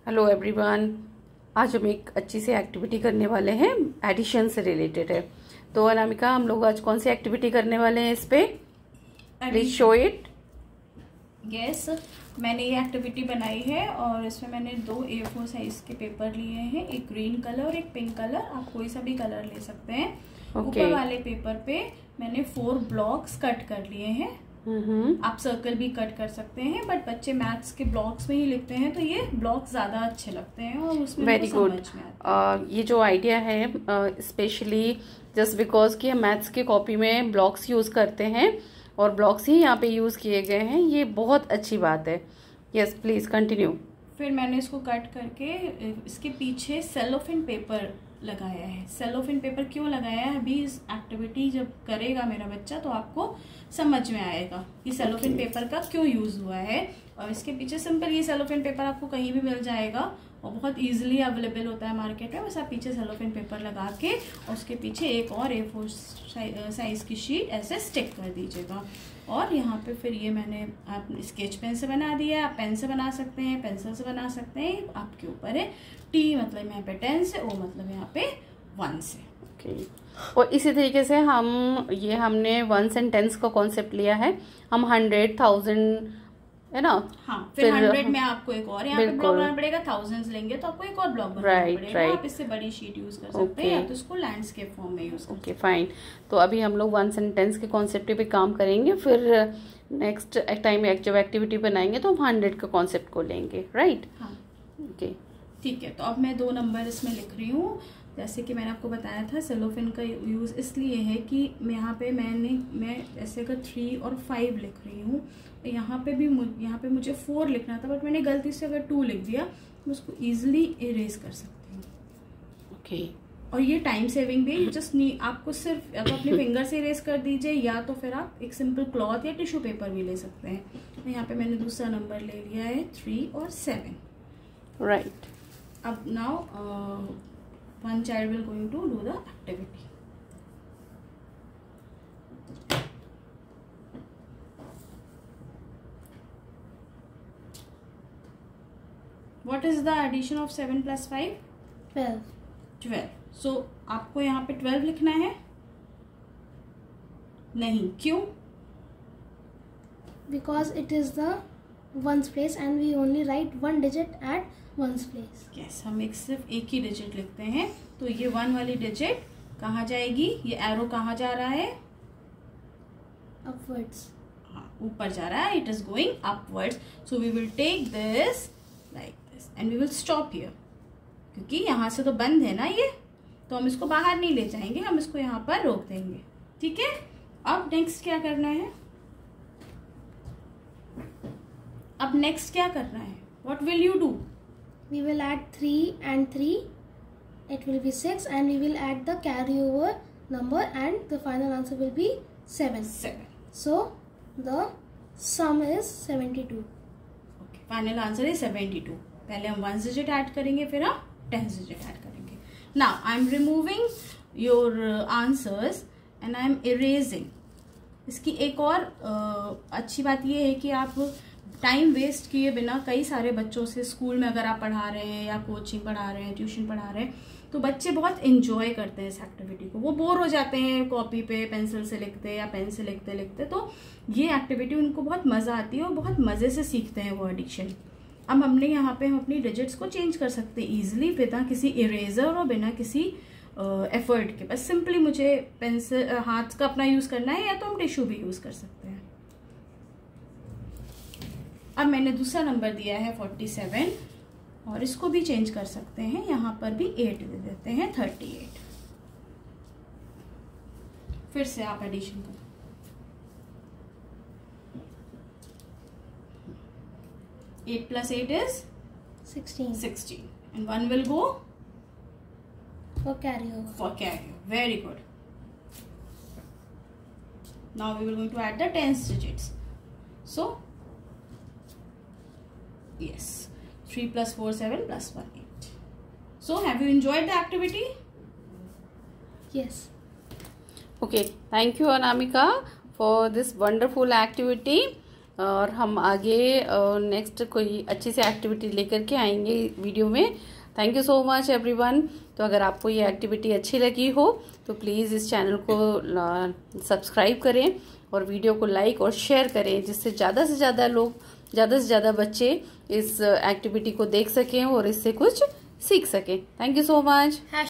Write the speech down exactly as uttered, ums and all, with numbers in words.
Hello everyone, आज हम एक अच्छी सी एक्टिविटी करने वाले हैं, एडिशन से रिलेटेड है। तो अनामिका, हम लोग आज कौन सी एक्टिविटी करने वाले हैं इस पे? Please show it. यस, मैंने ये एक्टिविटी बनाई है और इसमें मैंने दो ए फोर साइज के पेपर लिए हैं, एक ग्रीन कलर और एक पिंक कलर। आप कोई सा भी कलर ले सकते हैं। okay. ऊपर वाले पेपर पे मैंने फोर ब्लॉक्स कट कर लिए हैं। mm-hmm. आप सर्कल भी कट कर सकते हैं, बट बच्चे मैथ्स के ब्लॉक्स में ही लिखते हैं तो ये ब्लॉक्स ज्यादा अच्छे लगते हैं और उसमें वेरी गुड। ये जो आइडिया है स्पेशली जस्ट बिकॉज कि हम मैथ्स के कॉपी में ब्लॉक्स यूज करते हैं और ब्लॉक्स ही यहाँ पे यूज किए गए हैं, ये बहुत अच्छी बात है। Yes please continue. फिर मैंने इसको कट करके इसके पीछे सेलोफिन पेपर लगाया है। सेलोफिन पेपर क्यों लगाया है, अभी इस एक्टिविटी जब करेगा मेरा बच्चा तो आपको समझ में आएगा कि सेलोफिन okay. पेपर का क्यों यूज हुआ है। और इसके पीछे सिंपल ये सेलोफिन पेपर आपको कहीं भी मिल जाएगा और बहुत इजीली अवेलेबल होता है मार्केट में। बस आप पीछे सेलोफिन पेपर लगा के और उसके पीछे एक और ए फोर साइज की शीट ऐसे स्टिक कर दीजिएगा। और यहाँ पे फिर ये मैंने आप स्केच पेन से बना दिया है, आप पेन से बना सकते हैं, पेंसिल से बना सकते हैं, आपके ऊपर है। टी मतलब यहाँ पे टेन से, ओ मतलब यहाँ पे वन से। Okay okay. और इसी तरीके से हम ये हमने वंस एंड टेंस का कॉन्सेप्ट लिया है, हम हंड्रेड थाउजेंड है ना। हाँ, फिर हंड्रेड में आपको एक और यहाँ पे ब्लॉक बनाना पड़ेगा। थाउजेंड्स लेंगे तो आपको एक और ब्लॉक बनाना right, पड़ेगा right. आप इससे बड़ी शीट यूज कर सकते okay. हैं या तो इसको लैंडस्केप फॉर्म में यूज कर ओके फाइन। तो अभी हम लोग वन सेंटेंस के कॉन्सेप्ट पे काम करेंगे, फिर नेक्स्ट टाइम जब एक्टिविटी बनाएंगे तो हम हंड्रेड का कॉन्सेप्ट को लेंगे। Right right? हाँ ओके ठीक है। तो अब मैं दो नंबर इसमें लिख रही हूँ। जैसे कि मैंने आपको बताया था सेलोफिन का यूज़ इसलिए है कि मैं यहाँ पे मैंने मैं ऐसे अगर थ्री और फाइव लिख रही हूँ, यहाँ पे भी यहाँ पे मुझे फोर लिखना था बट मैंने गलती से अगर टू लिख दिया तो उसको ईजिली इरेज कर सकती हूँ। Okay okay. और ये टाइम सेविंग भी जस्ट नहीं, आपको सिर्फ अगर अपने फिंगर से इरेज कर दीजिए या तो फिर आप एक सिंपल क्लॉथ या टिश्यू पेपर भी ले सकते हैं। तो यहाँ पे मैंने दूसरा नंबर ले लिया है थ्री और सेवन। राइट। अब now one child will going to do the activity. What is the addition of seven plus five? twelve. twelve. So आपको यहाँ पे twelve लिखना है? नहीं, क्यों? Because it is the ones place and we only write one digit at ones place. Yes, हम एक सिर्फ एक ही डिजिट लिखते हैं। तो ये वन वाली डिजिट कहाँ जाएगी? ये एरो कहाँ जा रहा है? Upwards. हाँ, ऊपर जा रहा है। It is going upwards. So we will take this like this and we will stop here. क्योंकि यहाँ से तो बंद है ना ये, तो हम इसको बाहर नहीं ले जाएंगे, हम इसको यहाँ पर रोक देंगे। ठीक है। अब नेक्स्ट क्या करना है? अब नेक्स्ट क्या करना है? What will you do? We will add three and three. It will be six, and we will add the carryover number, and the final answer will be seven. Seven. So the sum is seventy-two. Okay. Final answer is seventy-two. पहले हम one digit add करेंगे, फिर हम ten digit add करेंगे. Now I am removing your uh, answers and I am erasing. इसकी एक और uh, अच्छी बात ये है कि आप टाइम वेस्ट किए बिना कई सारे बच्चों से स्कूल में अगर आप पढ़ा रहे हैं या कोचिंग पढ़ा रहे हैं, ट्यूशन पढ़ा रहे हैं, तो बच्चे बहुत एंजॉय करते हैं इस एक्टिविटी को। वो बोर हो जाते हैं कॉपी पे पेंसिल से लिखते या पेन से लिखते लिखते, तो ये एक्टिविटी उनको बहुत मज़ा आती है और बहुत मज़े से सीखते हैं वो एडिक्शन। अब हमने यहाँ पे हम अपनी डिजिट्स को चेंज कर सकते हैं ईजिली बिना किसी इरेजर और बिना किसी एफर्ट के। बस सिंपली मुझे पेंसिल हाथ का अपना यूज़ करना है या तो हम टिश्यू भी यूज़ कर सकते हैं। अब मैंने दूसरा नंबर दिया है फोर्टी सेवन और इसको भी चेंज कर सकते हैं, यहाँ पर भी एट दे देते हैं, थर्टी एट। फिर से आप एडिशन करो। Eight plus eight is sixteen. sixteen and one will go For carryover. for carry. Very good. Now we will going to add the tens digits. So yes, three plus four, seven plus one, eight. So have you enjoyed the activity? Yes. Okay, thank you Anamika for this wonderful activity. और हम आगे next कोई अच्छी सी activity लेकर के आएंगे video में। Thank you so much everyone. तो अगर आपको ये एक्टिविटी अच्छी लगी हो तो प्लीज़ इस चैनल को सब्सक्राइब करें और वीडियो को लाइक और शेयर करें, जिससे ज़्यादा से ज़्यादा लोग, ज़्यादा से ज़्यादा बच्चे इस एक्टिविटी को देख सकें और इससे कुछ सीख सकें। Thank you so much.